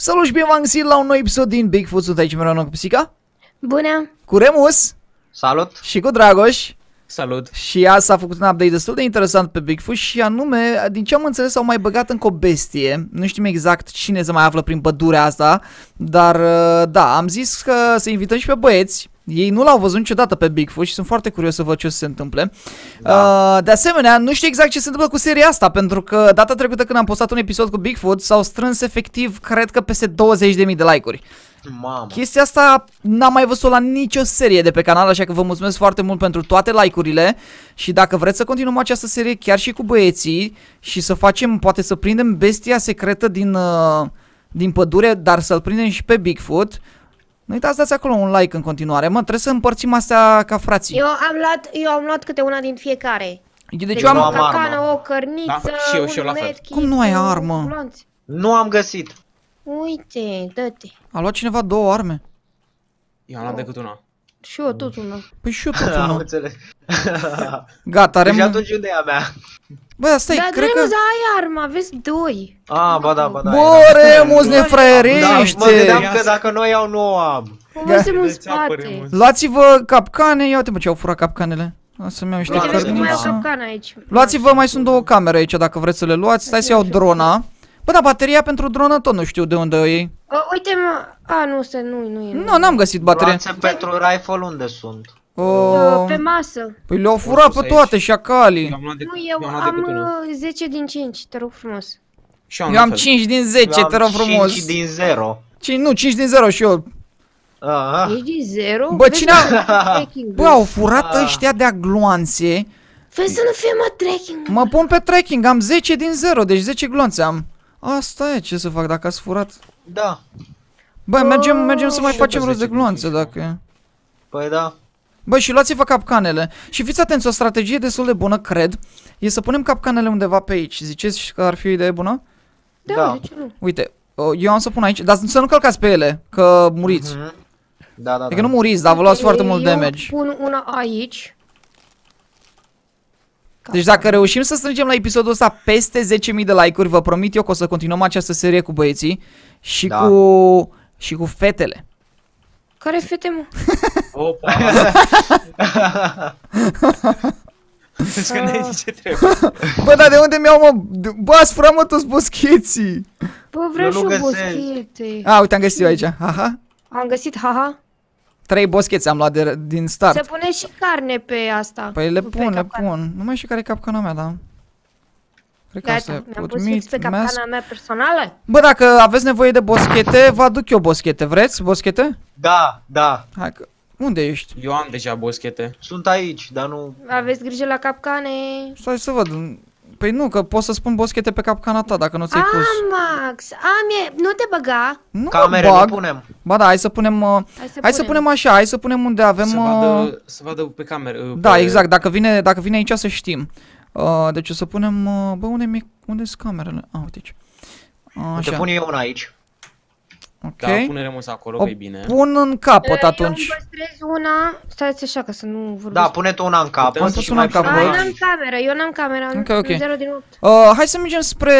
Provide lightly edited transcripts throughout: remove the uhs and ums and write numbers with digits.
Salut și bine v-am găsit la un nou episod din Bigfoot. Sunt aici mereu cu Pisica. Bună! Cu Remus. Salut! Și cu Dragoș. Salut! Și azi s-a făcut un update destul de interesant pe Bigfoot și anume, din ce am înțeles, au mai băgat încă o bestie. Nu știm exact cine se mai află prin pădurea asta, dar da, am zis că să invităm și pe băieți. Ei nu l-au văzut niciodată pe Bigfoot și sunt foarte curios să văd ce o să se întâmple. Da. De asemenea, nu știu exact ce se întâmplă cu seria asta, pentru că data trecută când am postat un episod cu Bigfoot s-au strâns efectiv, cred că peste 20.000 de like-uri. Mamă. Chestia asta n-am mai văzut-o la nicio serie de pe canal, așa că vă mulțumesc foarte mult pentru toate like-urile. Și dacă vreți să continuăm această serie chiar și cu băieții și să facem, poate să prindem bestia secretă din pădure, dar să-l prindem și pe Bigfoot, nu uitați, dați acolo un like în continuare. Mă, trebuie să împărțim astea ca frații. Eu am luat câte una din fiecare. Deci eu am o cacană, o cărniță, da, și eu la fel. Cum nu ai armă? Nu am găsit. Uite, dă-te. A luat cineva două arme? Eu am luat decât una. Și eu tot una. Păi și eu tot Am una. înțeles. Gata, Și atunci unde e a mea? Bă, asta e, Dar cred că... Remus, ai armă, aveți doi. Ah, ba da, ba da. Bă, Remus, ne Da, mă fraierește! gândeam că dacă noi au, nu o am. Povestem în Vedeți apă, spate. Remus. Luați-vă capcane, ia uite mă ce au furat capcanele. O să-mi iau niște Uite, vezi cum mai au cărniță. capcană aici. Luați-vă, mai sunt două camere aici dacă vreți să le luați. Stai să iau drona. Bă, dar bateria pentru dronă tot nu știu de unde o iei. Uite, mă. A, nu, ăsta nu e. Nu, n-am găsit baterie. Gloanțe pentru rifle unde sunt? Pe masă. Păi le-au furat pe toate șacalii. Eu am luat Nu, eu eu am luat decât una. am 10 din 5, te rog frumos. Și Eu la am fel. 5 din 10, te rog frumos. 5 din 0. Nu, 5 din 0 și eu. Aha. Ești din 0? Bă, cine a... Bă, au furat ăștia de-a gloanțe. Vezi să nu fie, mă, trekking. Mă pun pe trekking, am 10 din 0, deci 10 gloanțe am. Asta e, ce să fac dacă ați furat? Da. Bă, mergem să mai și facem eu rost de 10 din gloanțe 5, dacă e. Păi da. Bă, și luați-vă capcanele. Și fiți atenți, o strategie destul de bună, cred, e să punem capcanele undeva pe aici. Ziceți că ar fi o idee bună? Da, de ce nu? Uite, eu am să pun aici, dar să nu călcați pe ele, că muriți. Da, da, E că da. nu muriți, dar vă luați foarte mult damage. Eu pun una aici. Deci dacă reușim să strângem la episodul ăsta peste 10.000 de like-uri, vă promit eu că o să continuăm această serie cu băieții și Da. cu fetele. Care fete, mă? Opa! Vezi că ne zice trebuie. Bă, dar de unde mi-au, mă? Bă, ați furat, mă, toți boscheții. Bă, vreau Eu și nu eu găsesc. boschete. A, uite, am găsit eu aici. Haha. Am găsit, haha. 3 boscheți am luat din start. Se pune și carne pe asta. Păi le pe pun, le capcană. pun. Nu mai știu care e capcana mea, da. Cred că asta Gata, e. mi-am Put pus meat, fix pe mask. capcana mea personală. Bă, dacă aveți nevoie de boschete, vă aduc eu boschete. Vreți boschete? Da, da. Hai că... Unde ești? Eu am deja boschete. Sunt aici, dar nu... Aveți grijă la capcane. Stai să văd. Păi nu, că pot să spun boschete pe capcana ta dacă nu ți-ai pus. Max, nu te băga. Nu Camere mă nu bag. punem. Ba da, hai să punem hai să punem așa, hai să punem unde avem Să vadă pe cameră. Da, exact, dacă vine aici să știm. Deci o să punem unde sunt camerele? A, uite aici. Te Așa. pun eu una aici. Ok. Da, pune Remus acolo, O că e bine. pun în capăt atunci. Eu îmi păstrez una. Stați așa ca să nu vorbesc. Da, pune tu una în Putem capăt să și pun mai în capăt. pune Eu una n-am aici. cameră, eu n-am cameră, am Ok, ok. 0 din 8. Hai să mergem spre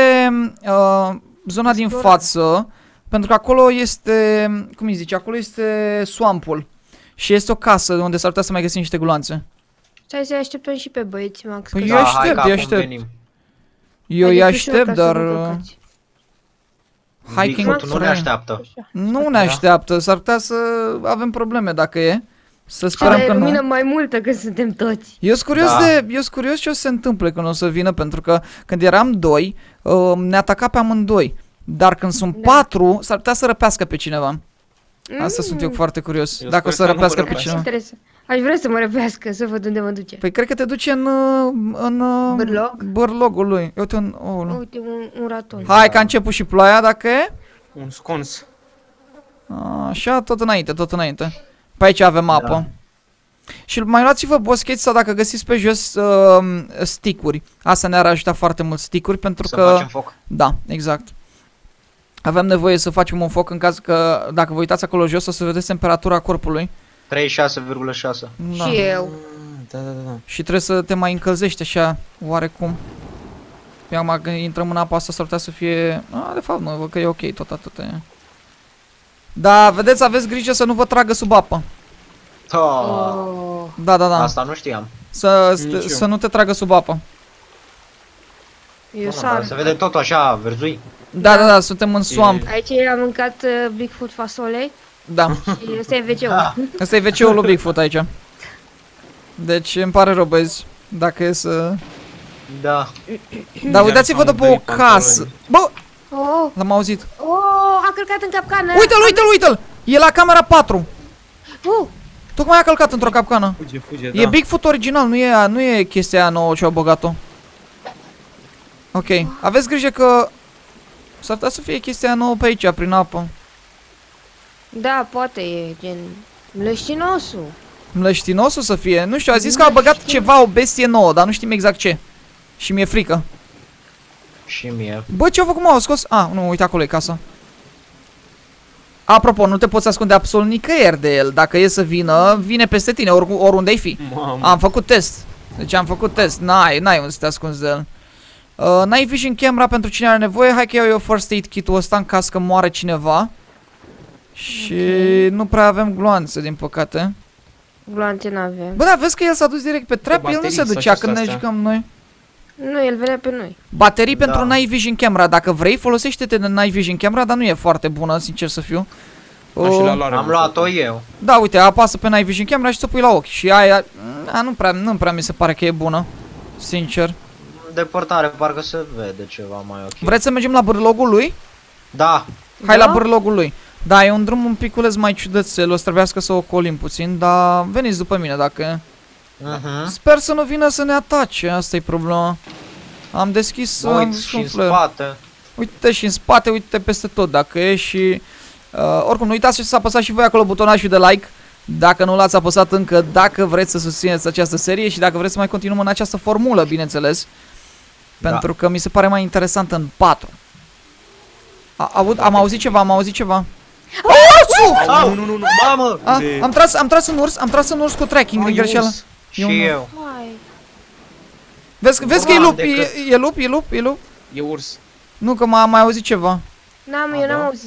zona din Explora. față, pentru că acolo este, cum îi zice, acolo este swampul. Și este o casă unde s-ar putea să mai găsim niște gloanțe. Stai să-i așteptăm și pe băieți, Max. Păi că- eu Da, aștept, hai că eu acum aștept. venim. Eu îi Haideți ușor aștept, ca să dar nu călcați. hiking Bigfoot nu ne trail. așteaptă. Nu ne așteaptă, s-ar putea să avem probleme dacă e. Să Să sperăm e că lumină nu. mai multă că suntem toți. Eu sunt curios, Da. eu sunt curios ce o să se întâmple când o să vină, pentru că când eram doi, ne ataca pe amândoi. Dar când sunt Da. 4, s-ar putea să răpească pe cineva. Asta sunt eu foarte curios. Eu Dacă o sper să că nu mă răpească pe răpește. cineva. Interesant. Aș vrea să mă răpească, să văd unde mă duce. Păi cred că te duce în Bârlog? bârlogul lui. Uite Uite, un raton. Hai că a început și ploaia dacă e. Un scons. Așa, tot înainte, tot înainte. Pe aici avem apă. Și mai luați-vă boscheți sau dacă găsiți pe jos stick-uri. Asta ne-ar ajuta foarte mult, stick-uri, pentru Să că... facem foc. Da, exact. Avem nevoie să facem un foc în caz că, dacă vă uitați acolo jos, o să vedeți temperatura corpului. 36,6. Da. Și eu. Da, da, da. Și trebuie să te mai încălzești așa, oarecum. Pe acum când intrăm în apa asta s-ar putea să fie... de fapt nu, văd că e ok tot atât. Da, vedeți, aveți grijă să nu vă tragă sub apă. Oh. Da, da, da. Asta nu știam. Nici eu. Să nu te tragă sub apă. Eu Nu, dar sar. se vede totul așa, verzui. Da, da, da, suntem în swamp. Aici am mâncat Bigfoot fasole Da. și ăsta e WC-ul. Asta e WC-ul lui Bigfoot aici. Deci îmi pare rău, băieți, dacă e să... Da. Da, uitați-vă după o casă. Bă, Oh, l-am auzit. oh, a călcat în capcană. Uite-l, uite-l, uite-l! E la camera 4. Tocmai a călcat într-o capcană. Fuge, E Bigfoot original, nu e chestia aia nouă ce au băgat-o. Ok, aveți grijă că s-ar putea să fie chestia nouă pe aici, prin apă. Da, poate e gen mlăștinosul. Mlăștinos o să fie, nu știu, a zis că a băgat ceva, o bestie nouă, dar nu știm exact ce. Și mi-e frică. Și mie. Bă, ce-au făcut, mă, au scos? Ah, nu, uite, acolo e casa. Apropo, nu te poți ascunde absolut nicăieri de el. Dacă e să vină, vine peste tine, oriunde ai fi. Mamă. Am făcut test. Deci am făcut test. N-ai unde să te ascunzi de el. Night vision camera pentru cine are nevoie. Hai că iau eu first aid kit-ul ăsta în caz că moare cineva. Și nu prea avem gloanțe, din păcate. Gloanțe n-avem. Bă, da, vezi că el s-a dus direct pe trap, el nu baterii se sau ducea ce când ne astea? jucam noi. Nu, el venea pe noi. Baterii Da. pentru night vision camera. Dacă vrei, folosește-te de night vision camera, dar nu e foarte bună, sincer să fiu. Și la luare Am luat-o eu. Da, uite, apasă pe night vision camera și ți-o pui la ochi. Și aia, nu prea mi se pare că e bună. Sincer. Deportare, parcă se vede ceva mai ok. Vreți să mergem la bârlogul lui? Da. Hai Da? la bârlogul lui. Da, e un drum un piculeț mai ciudățel, o să trebuiască să o ocolim puțin, dar veniți după mine dacă... Sper să nu vină să ne atace, asta e problema. Am deschis Mă uit și în spate. Uite și în spate, uite peste tot dacă e și... oricum, nu uitați să apăsați și voi acolo butonașul de like. Dacă nu l-ați apăsat încă, dacă vreți să susțineți această serie și dacă vreți să mai continuăm în această formulă, bineînțeles. Da. Pentru că mi se pare mai interesant în 4. Am auzit ceva, Au! Nu. Mamă! Am tras în urs cu tracking din greșeală. Și eu. Hai. Vezi că e lup, Doamne, e lup. E urs. Nu, că m-am mai auzit ceva. Eu n-am auzit.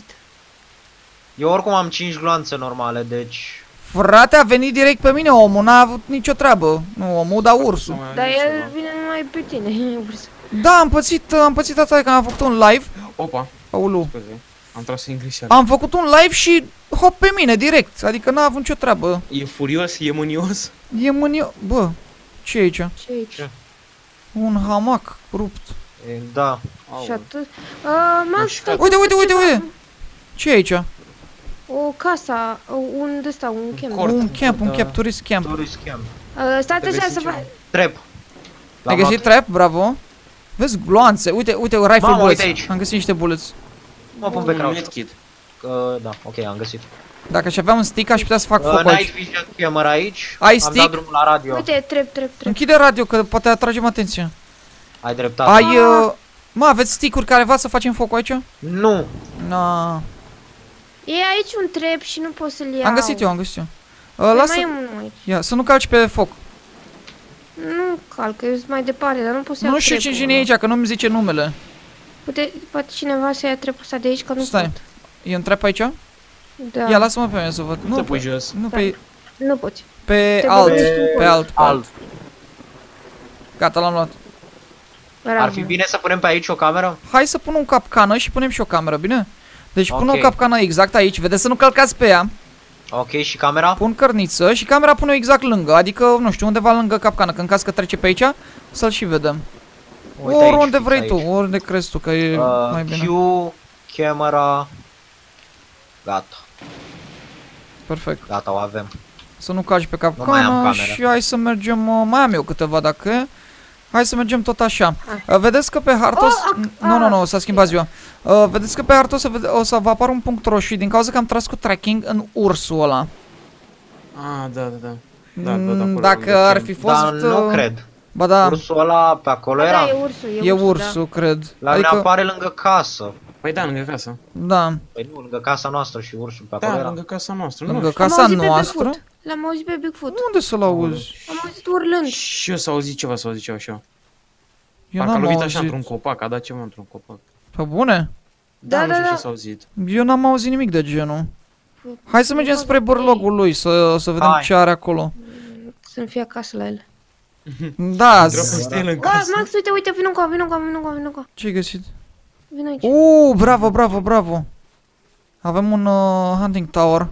Eu oricum am 5 gloanțe normale, deci... Frate, a venit direct pe mine omul, n-a avut nicio treabă. Nu omul, dar ursul. Dar el vine numai pe tine. Da, am pățit atât că am făcut un live. Opa, Aulu. scuze. Am tras în greșeală. Am făcut un live și hop pe mine direct. Adică n-a avut nicio treabă. E furios, e mânios. E mânio... Bă, ce e aici? Ce aici? Un hamac rupt. Da. Și atât. Max, Uite. Ce e aici? O casa, un ăsta, un camp. Cort. Un camp, turist camp. Tourist camp. Stați așa să fac. Trep. Ai găsit trap? Bravo. Vezi gloanțe. Uite, rifle Mamă, bullets. uite aici. Am găsit niște bullets. Mă pun pe Un crouch. medkit. Da, ok, am găsit. Dacă aș avea un stick, aș putea să fac foc Night aici. vision camera aici. Ai Am stick? dat drumul la radio. Uite, trep. Închide radio, că poate atragem atenția. Ai dreptate. Ai... Mă, aveți stick-uri care v-ați să facem focul aici? Nu. Na. E aici un trep și nu pot să-l iau. Am găsit eu. Păi Lasă... mai e unul aici. Ia, să nu calci pe foc. Nu calc, eu sunt mai departe, dar nu pot să iau Nu știu trepul. cine e aici, că nu-mi zice numele. Poate cineva să ia trepul ăsta de aici, că nu Stai. pot. E un trap aici? Da. Ia, lasă-mă pe mine să văd. Nu te pui jos. Nu, pe Nu poți. alt. băgești în Pe alt. Gata, l-am luat. Ar fi bine să punem pe aici o cameră? Hai să pun un capcană și punem și o cameră, bine? Deci pun o Ok. capcană exact aici, vedeți să nu călcați pe ea. Ok, și camera? Pun cărniță și camera pune exact lângă, adică, nu știu, undeva lângă capcană, că în caz că trece pe aici, să-l și vedem. Uite aici, Oriunde fix vrei aici. tu, oriunde crezi tu că e mai Q, bine. camera. Gata, Perfect. gata, o avem. Să nu calci pe mai am capcană camera. și hai să mergem, mai am eu câteva dacă e. Hai să mergem tot așa. Vedeți că pe hartă... Nu, s-a schimbat ziua. Vedeți că pe hartă o să vă apară un punct roșu din cauza că am tras cu tracking în ursul ăla. Da. acolo, Dacă ar fi fost... Dar nu cred. Ba da, Ursul ăla pe acolo Da, era. e ursul, e ursul, cred. La mine apare lângă casă. Păi da, lângă casă. Da, Păi nu, lângă casa noastră și ursul pe acolo Da, era. lângă casa noastră. lângă Nu știu. casa noastră. L-am auzit pe Bigfoot. Unde să-l auzi? Am auzit urlând. Și eu s-a auzit ceva și eu. Eu Parcă a n-am lovit așa într-un auzit. copac, a dat ceva într-un copac. Pe bune? Da, Nu știu da. ce s-a auzit. Eu n-am auzit nimic de genul. Hai să mergem spre bărlogul lui, să vedem Hai. ce are acolo. Să-mi fie acasă la el. Da, Stai el în Bă, casă. Max, uite, vino încoa, vino încoa, vino încoa, vino încoa. ce-ai găsit? Vino aici. Bravo, bravo, bravo. Avem un hunting tower.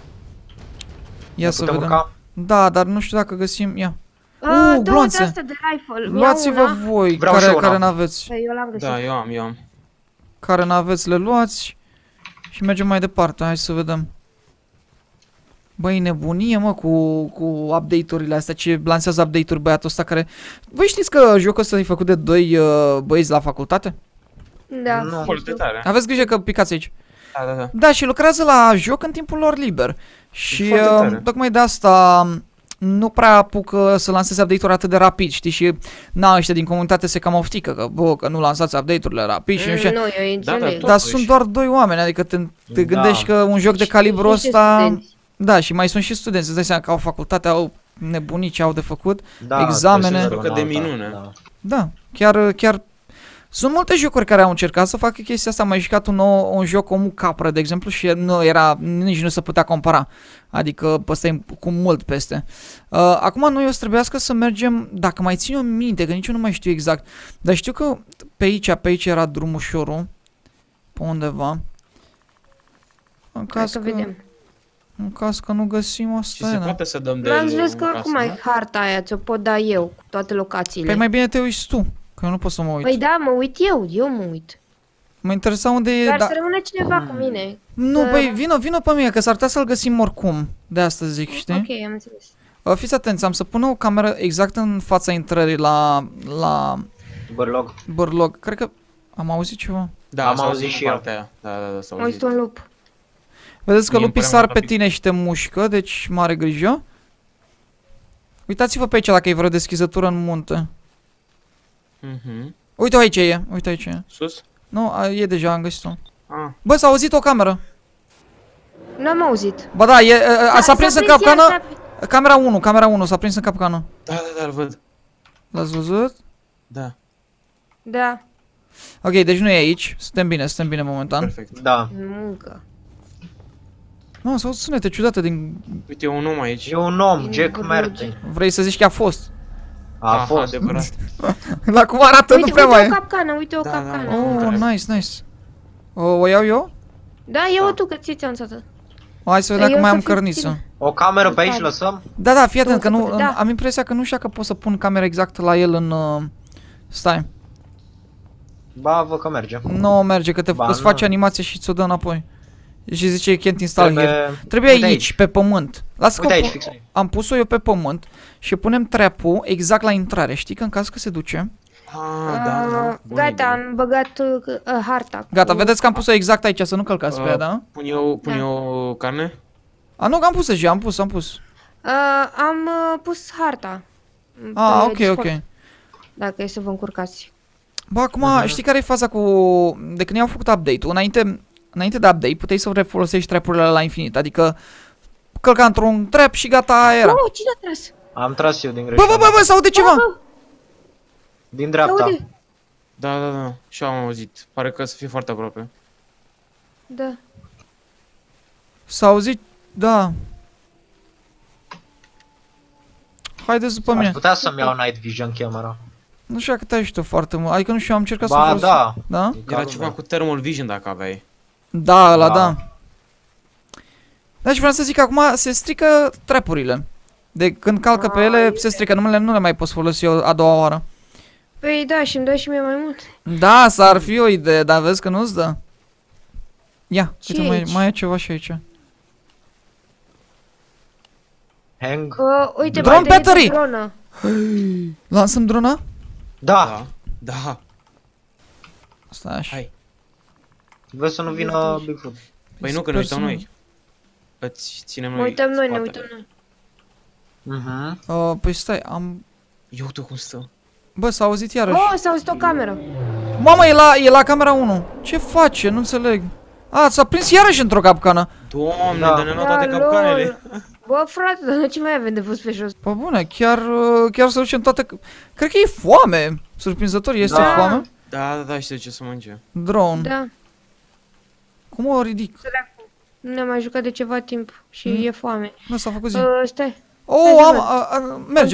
Ia să Putem vedem. urca? Da, dar nu știu dacă găsim, ia. Două gloanțe. de astea de rifle. Luați-vă voi, Vreau și una. care n-aveți. Păi, eu l-am găsit. Da, eu am. Care n-aveți, le luați. Și mergem mai departe, hai să vedem. Băi, nebunie, mă, cu update-urile astea, ce lansează update-uri băiatul ăsta care... Voi știți că jocul ăsta e făcut de doi băieți la facultate? Da. Nu. Foarte tare. Aveți grijă că picați aici. Da. Da, și lucrează la joc în timpul lor liber. Și foarte tare. tocmai de asta nu prea apucă să lanseze update-uri atât de rapid, știi? Și ăștia din comunitate se cam oftică că, că nu lansați update-urile rapid și nu știu. Nu, eu înțeleg. Dar Totuși. sunt doar doi oameni, adică te gândești că un joc de Și calibrul niște ăsta... studenți. Da, și mai sunt și studenți, îți dai seama că au facultate, au nebunii ce au de făcut. Da, Examene. trebuie să Că de luăm alta, minune. da. Da, chiar sunt multe jocuri care au încercat să facă chestia asta. Am mai jucat un joc Omul Capră, de exemplu, și nici nu se putea compara. Adică ăsta e cu mult peste. Acum noi o să trebuiască să mergem, dacă mai țin eu minte, că nici eu nu mai știu exact, dar știu că pe aici era drumușorul, pe undeva. În Hai caz să că, vedem. în caz că nu găsim, Și asta se e, poate să dăm de Max, el vezi că în acum casă, ai harta aia, ți-o pot da eu cu toate locațiile. Păi mai bine te uiți tu, că eu nu pot să mă uit. Păi da, mă uit eu mă uit. Mă interesa unde e... Dar Da... să rămâne cineva cu mine. Nu, că- băi, vino pe mine, că s-ar putea să-l găsim oricum. De asta zic, știi? Ok, am înțeles. Fiți atenți, am să pun o cameră exact în fața intrării la Bărlog. bărlog. Cred că am auzit ceva. Da, Am s-a auzit auzit și în eu. partea aia. Da, s-a Am auzit. auzit un lup. Vedeți că Mie îmi lupii părea sar mai pe rapid. tine și te mușcă, deci mare grijă. Uitați-vă pe aici dacă e vreo deschizătură în munte. Uite aici e, uite aici e. Sus? Nu, e deja, am găsit-o. Ah. Bă, s-a auzit o cameră. N-am auzit. Ba da, s-a prins în iar, capcană. s-a- Camera 1 s-a prins în capcană. Da, îl văd. L-ați văzut? Da, Da, Ok, deci nu e aici. Suntem bine momentan. perfect. Da. muncă. Nu, s-au sunete ciudate din... Uite, e un om aici. E un om, Din Jack Bărlogi. Merte. Vrei să zici că a fost? A Aha, fost. adevărat. La cum arată, nu Uite, prea mai uite e. o capcană, uite o Da, capcană. Oh, Corect. nice. O iau eu? Da, eu tu că ți-am dat. Hai să vedem Eu că mai să am fiu cărniță. puțin. O cameră pe aici Tare. lăsăm? Da, fii atent, că Două nu, secunde, da. am impresia că nu știu dacă pot să pun camera exact la el în... Stai, Ba, vă că merge. nu merge, că Ba, îți nu. face animație și ți-o dă înapoi. Și zice can't install here. Trebuie Uite aici, pe pământ. Lasă Uite că aici, fix aici. am pus-o eu pe pământ și punem trap-ul exact la intrare. Știi că în caz că se duce... Ah, da. Bună Gata, idee. am băgat harta. Gata, cu- vedeți că am pus-o exact aici, să nu călcați pe ea, da? Pun eu carne? A, nu, că am pus deja, am pus. Am pus harta. Ah, pe ok, Discord, ok. Dacă e să vă încurcați. Bă, acum, știi care e faza cu... De când i-au făcut update-ul, înainte de update, puteai să refolosești trap-urile la infinit, adică călca într-un trap și gata, era. Oh, cine a tras? Am tras eu din greșeală. Bă, s-aude ceva! Din dreapta. Aude? Da. Și am auzit. Pare că să fie foarte aproape. Da. S-a auzit, da. Haideți după Aș mine. putea să-mi iau Night Vision camera. Nu știu dacă te-ai ajută foarte mult, adică nu știu, am încercat să Ba, folosesc. da. Da? Era ceva cu thermal vision dacă aveai. Da, ăla, Da. da. Da, și vreau să zic că acum se strică trapurile. De când calcă pe ele, se strică, nu le mai poți folosi a doua oară. Păi da, și îmi dă și mie mai mult. Da, s-ar fi o idee, dar vezi că nu-ți dă. Ia, Ce uite, aici? mai e ceva și aici. Hang. Uite, Drone baterii de battery! dronă. Lansăm drona? Da. Da. Stai așa. Hai. Vezi să nu vină Bigfoot. Păi nu, că ne uităm noi. Îți ținem Mă noi uităm noi, ne spatele. uităm noi. Mhm. Păi stai, am... Eu uite cum stă. Bă, s-a auzit iarăși. Oh, s-a auzit o cameră. Mamă, e la camera 1. Ce face? Nu înțeleg. A, s-a prins iarăși într-o capcană. Doamne, Da. dar ne-au toate capcanele. Bă, frate, dar ce mai avem de pus pe jos? Pă bune, chiar să ducem toate... Cred că e foame. Surprinzător, este Da. foame. Da, știu ce să mănânce. Drone. Da. Cum o ridic? Nu ne-am mai jucat de ceva timp și e foame. Nu s-a făcut zi. Stai. Oh, merge.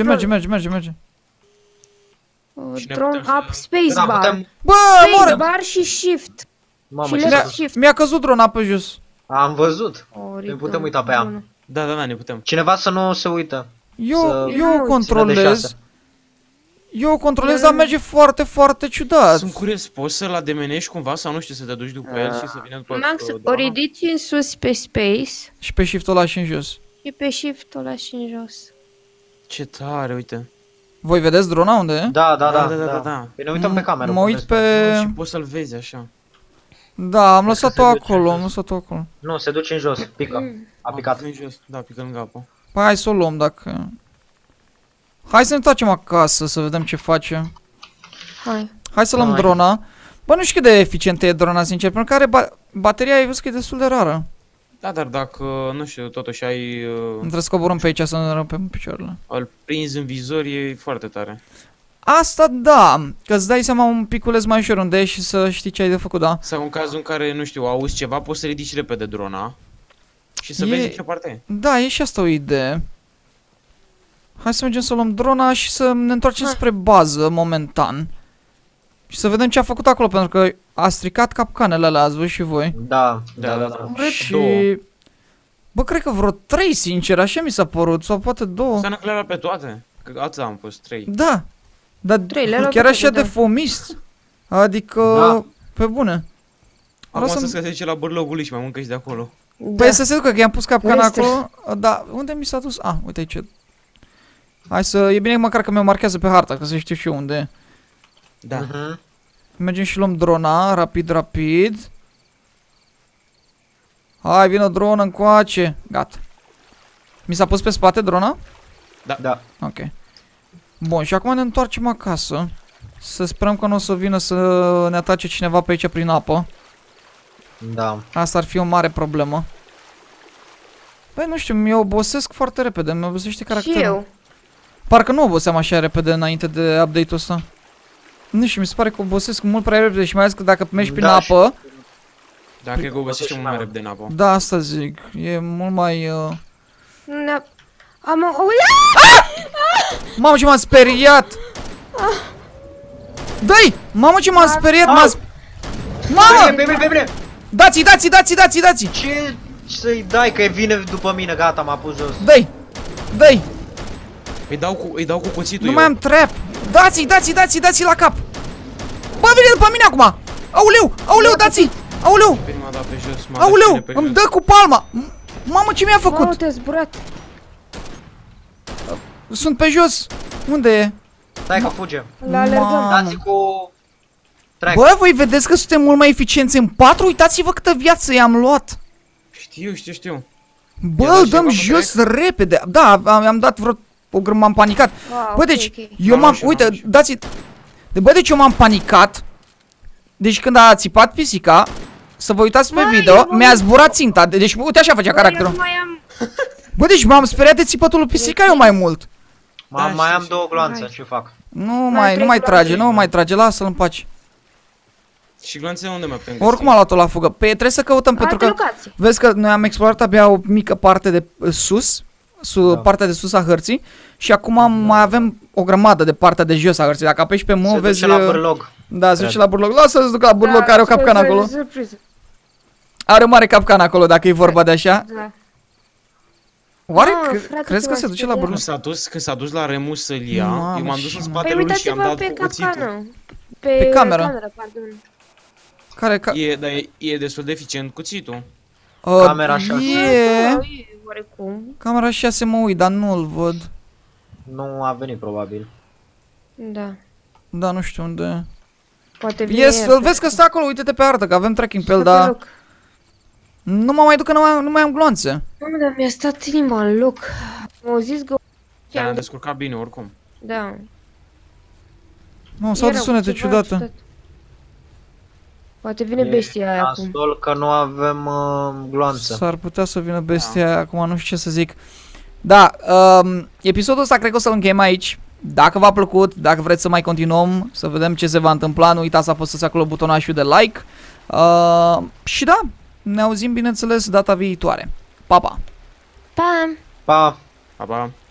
Cine Drone putem up, spacebar. putem... Bă, Spacebar și shift. Mamă, Și ce left s-a... shift. mi-a căzut drona pe jos. Am văzut. Oh, Ne putem uita pe ea. Da, ne putem. Cineva să nu se uită. Să- Eu controlez. țină de 6. Eu controlez, dar merge foarte, foarte ciudat. Sunt curios, poți să-l ademenești cumva sau nu știu, să te duci după el și să vină după Max, drona? o ridici în sus pe space Și pe shift-ul ăla și în jos. și pe shift o lași în jos. Ce tare, uite. Voi vedeți drona unde e? Da. Da. Păi ne uităm pe cameră. Mă uit pe... Și poți să-l vezi așa. Da, am lăsat-o se duce acolo, în am jos. lăsat-o acolo. Nu, se duce în jos, pică. A picat. În jos. Da, pică lângă apă. Păi hai să o luăm dacă... Hai să ne întoarcem acasă să vedem ce face. Hai să luăm Hai. drona. Bă, nu știu cât de eficientă e drona, sincer, pentru că are bateria, ai văzut că e destul de rară. Da, dar dacă, nu știu, totuși ai... Trebuie să coborâm pe aici să ne rupem picioarele. îl prinzi în vizor, e foarte tare. Asta da, că îți dai seama un piculeț mai ușor unde e și să știi ce ai de făcut, da. Sau în cazul în care, nu știu, auzi ceva, poți să ridici repede drona și să E- vezi ce parte e. Da, e și asta o idee. Hai să mergem să luăm drona și să ne întoarcem spre bază momentan. Și să vedem ce a făcut acolo, pentru că a stricat capcanele alea, ați văzut și voi. Da. Și... Două. Bă, cred că vreo 3, sincer, așa mi s-a părut, sau poate 2. Înseamnă că le-a luat pe toate. Că atât am pus 3. Da. Dar 3, le-a luat chiar pe așa toate, de da. fomist. Adică, Da. pe bune. Acum Vreau să să- se duce la bârlogul lui și mai mâncă și de acolo. Păi să se ducă, că i-am pus capcana Este. acolo. Da, unde mi s-a dus? Ah, uite aici. Hai să, e bine măcar că mi-o marchează pe harta, ca să știu și eu unde e. Da. Mhm. Mergem și luăm drona, rapid. Hai, vină drona încoace. Gata. Mi s-a pus pe spate drona? Da. Ok. Bun, și acum ne întoarcem acasă. Să sperăm că nu o să vină să ne atace cineva pe aici prin apă. Da. Asta ar fi o mare problemă. Băi, nu știu, mi-o obosesc foarte repede, mi obosește Și caracterul. eu. Parcă nu oboseam așa repede înainte de update-ul ăsta. Nu știu, mi se pare că obosesc mult prea repede și mai ales că dacă mergi prin Da, și- apă. Da, cred că obosește mult mai repede în apă. Da, asta zic, e mult mai... Am o... Mamă, ce m-am speriat! Dă-i! Mamă, ce m-am speriat! Mamă! Bine. Dați-i! Ce să-i dai că vine după mine, gata, m-a pus jos. Dă-i! Îi dau cu cuțitul Nu eu. mai am trap! Dați-i la cap! Bă, vine după mine acum! Auleu, dați-i! Auleu! M-a dat pe jos, m-a dat Auleu! cine pe Îmi jos. dă cu palma! Mamă, ce mi-a Mamă, făcut? te-a zburat. Sunt pe jos! Unde e? Stai că fuge. La alergăm. Dați cu... Track. Bă, voi vedeți că suntem mult mai eficienți în 4? Uitați-vă câtă viață i-am luat! Știu. Bă, I-a dat îl dăm ceva pe jos repede! Da, am dat vreo... M-am panicat. Bă, deci, eu m-am... Uite, dați-i... Bă, deci eu m-am panicat. Deci când a țipat pisica, să vă uitați pe video, mi-a zburat ținta. Deci, uite așa făcea caracterul. Nu mai am... Bă, deci m-am speriat de țipatul lui pisica eu mai mult. Mai am știu. 2 gloanțe, ce fac? Nu trei mai trage, gloanțe. nu mai trage, lasă-l în pace. Și glanțele unde mai putem Oricum a luat-o la fugă. Păi trebuie să căutăm, pentru Alte că locații. vezi că noi am explorat abia o mică parte de sus, Da. partea de sus a hărții, și acum mai avem o grămadă de partea de jos a hărții. Dacă apeși pe Se move, vezi... duce la bârlog. Da, se duce la burloc. Lasă-l să ducă la burloc, care are o capcană acolo. Surpriză. Are o mare capcană acolo, dacă e vorba de așa. Da. Oare frate, crezi ce că m-a se duce la speriat. burloc? Când s-a dus la Remus să-l ia, Mamă, eu m-am dus și- în Păi spatele lui și am uitați-vă dat pe cu cuțitul. capcană. Pe cameră. Pardon. Care Dar e destul de eficient cuțitul. Camera șase. Da, e oarecum. Camera 6 mă uit, dar nu-l văd. Nu a venit probabil. Da. Da, nu știu unde. Poate vine Yes, el îl pe- vezi că stă acolo, uite-te pe hartă, că avem tracking pe el, stă pe dar loc. nu mă mai duc, că nu mai am gloanțe. Mamă, dar mi-a stat inima în loc. M-au zis că... Dar ne-am descurcat bine oricum. Da. Nu, s-au Era de sunete ceva ciudate. ciudat. Poate vine bestia aia acum. Nasol că nu avem gloanță. S-ar putea să vină bestia aia, acum nu știu ce să zic. Da, episodul ăsta cred că o să-l încheiem aici. Dacă v-a plăcut, dacă vreți să mai continuăm, să vedem ce se va întâmpla, nu uitați să apăsați acolo butonașul de like. Și da, ne auzim bineînțeles data viitoare. Pa, pa! Pa! Pa! Pa, pa.